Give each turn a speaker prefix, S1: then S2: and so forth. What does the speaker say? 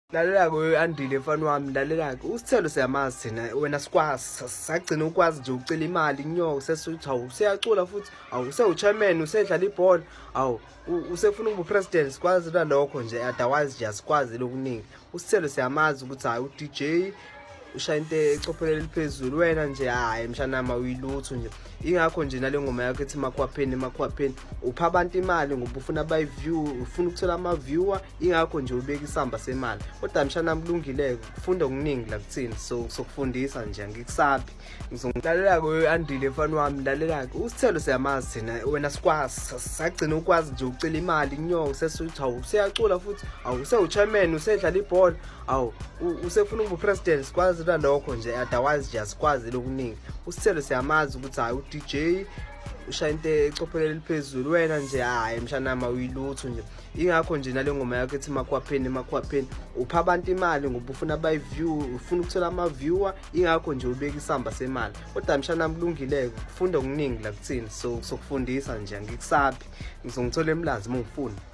S1: Lalela ke Andile mfana wami, lalela ke usithelo siyamazi thina wena sikwazi sagcina ukwazi nje ucela imali inyoka sesithi awu useyacula futhi awu usewuchairman usedlala ibhola awu usefuna ukuba president sikwazi lokho nje otherwise nje asikwazi lokuningi. Usithelo siyamazi ukuthi hayi uDJ ushaya into ecophelele eliphezulu wena nje hayi mshanama uyilutho nje. Ingakho nje nale ngoma yakho ethi makhwapheni upha abantu imali ngoba ufuna view, ufuna ukuthola ama viewer, ingakho nje ubeka isamba semali. Kodwa mshanama kulungile ukufunda okuningi la kuthini, so sokufundisa nje angikusabi. Ngizonglalela ke Andile mfana wami, lalela ke usithelo siyamazi thina wena sikwazi sagcina ukwazi nje ucela imali inyoka sesithi awu useyacula futhi awu usewuchairman usedlala ibhola awu usefuna ukuba president sikwazi lokho nje otherwise nje asikwazi lokuningi. Usithelo siyamazi ukuthi hayi uDJ ushaya into ecophelele eliphezulu wena nje hayi mshanama uyilutho nje. Ingakho nje nale ngoma yakho ethi makhwapheni upha abantu imali ngoba ufuna view, ufuna ukuthola ama viewer, ingakho nje ubeka isamba semali. Kodwa mshanama kulungile ukufunda okuningi la kuthini, so sokufundisa nje angikusabi. Ngizongithola emlazi uma ngifuna.